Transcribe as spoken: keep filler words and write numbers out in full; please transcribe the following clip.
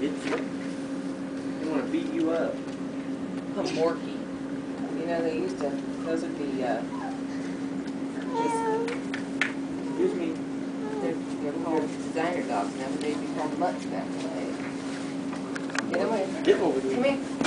get you. They want to beat you up. A Morkie. You know, they used to, those would be, uh, just, Excuse me. they're, they're called designer dogs now, but they'd be called mutts back in the day. Get away. Get over here. Come here.